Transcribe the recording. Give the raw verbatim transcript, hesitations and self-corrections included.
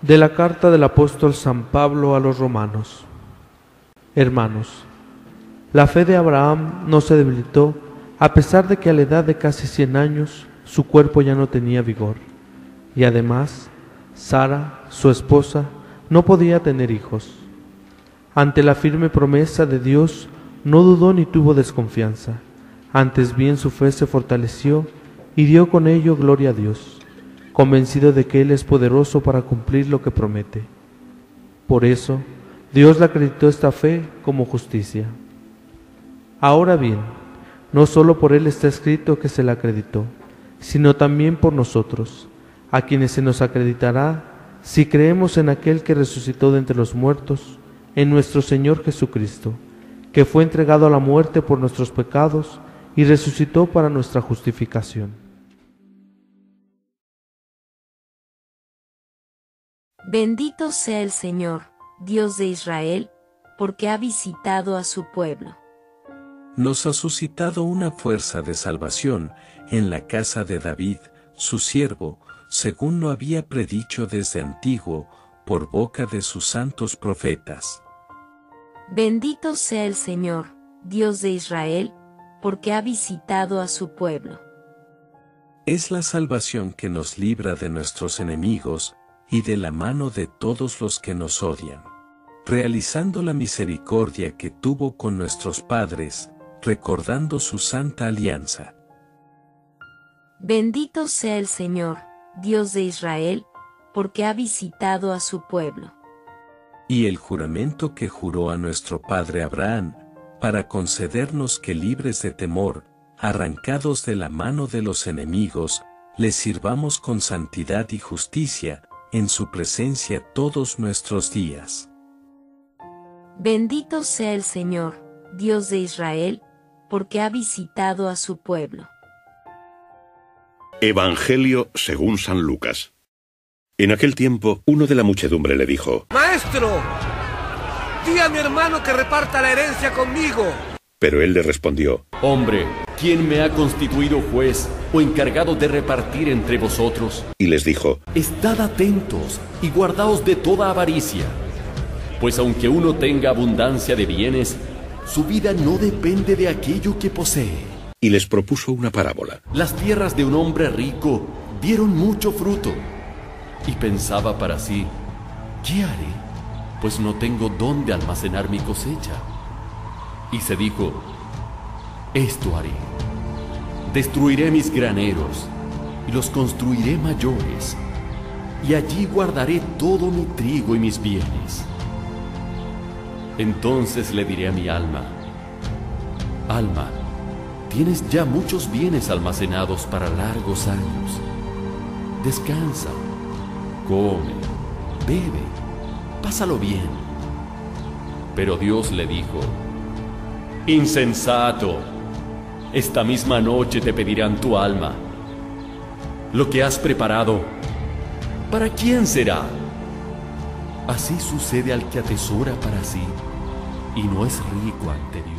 De la carta del apóstol San Pablo a los romanos. Hermanos, la fe de Abraham no se debilitó a pesar de que a la edad de casi cien años su cuerpo ya no tenía vigor, y además Sara, su esposa, no podía tener hijos. Ante la firme promesa de Dios no dudó ni tuvo desconfianza, antes bien su fe se fortaleció y dio con ello gloria a Dios, convencido de que Él es poderoso para cumplir lo que promete. Por eso, Dios le acreditó esta fe como justicia. Ahora bien, no solo por Él está escrito que se le acreditó, sino también por nosotros, a quienes se nos acreditará si creemos en aquel que resucitó de entre los muertos, en nuestro Señor Jesucristo, que fue entregado a la muerte por nuestros pecados y resucitó para nuestra justificación. Bendito sea el Señor, Dios de Israel, porque ha visitado a su pueblo. Nos ha suscitado una fuerza de salvación en la casa de David, su siervo, según lo había predicho desde antiguo, por boca de sus santos profetas. Bendito sea el Señor, Dios de Israel, porque ha visitado a su pueblo. Es la salvación que nos libra de nuestros enemigos y de la mano de todos los que nos odian, realizando la misericordia que tuvo con nuestros padres, recordando su santa alianza. Bendito sea el Señor, Dios de Israel, porque ha visitado a su pueblo. Y el juramento que juró a nuestro padre Abraham, para concedernos que libres de temor, arrancados de la mano de los enemigos, les sirvamos con santidad y justicia, en su presencia todos nuestros días. Bendito sea el Señor, Dios de Israel, porque ha visitado a su pueblo. Evangelio según San Lucas. En aquel tiempo, uno de la muchedumbre le dijo: ¡Maestro! ¡Di a mi hermano que reparta la herencia conmigo! Pero él le respondió: Hombre, ¿quién me ha constituido juez o encargado de repartir entre vosotros? Y les dijo: Estad atentos y guardaos de toda avaricia, pues aunque uno tenga abundancia de bienes, su vida no depende de aquello que posee. Y les propuso una parábola. Las tierras de un hombre rico dieron mucho fruto, y pensaba para sí: ¿qué haré? Pues no tengo dónde almacenar mi cosecha. Y se dijo: esto haré. Destruiré mis graneros y los construiré mayores, y allí guardaré todo mi trigo y mis bienes. Entonces le diré a mi alma: alma, tienes ya muchos bienes almacenados para largos años. Descansa, come, bebe, pásalo bien. Pero Dios le dijo: insensato, esta misma noche te pedirán tu alma. Lo que has preparado, ¿para quién será? Así sucede al que atesora para sí y no es rico ante Dios.